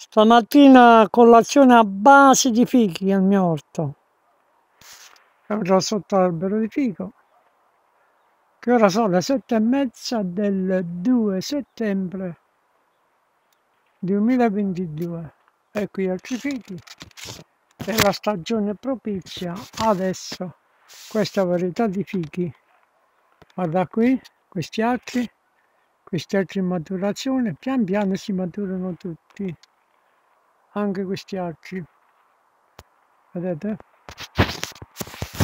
Stamattina colazione a base di fichi al mio orto. Ero sotto l'albero di fico. Che ora sono le 7:30 del 2 settembre 2022. E qui altri fichi. È la stagione propizia adesso. Questa varietà di fichi. Guarda qui, questi altri in maturazione. Pian piano si maturano tutti. Anche questi altri. Vedete?